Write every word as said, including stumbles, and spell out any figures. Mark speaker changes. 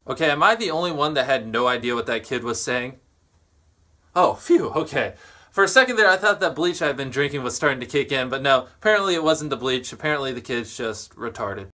Speaker 1: Okay, am I the only one that had no idea what that kid was saying? Oh, phew, okay. For a second there, I thought that bleach I'd been drinking was starting to kick in, but no, apparently it wasn't the bleach. Apparently the kid's just retarded.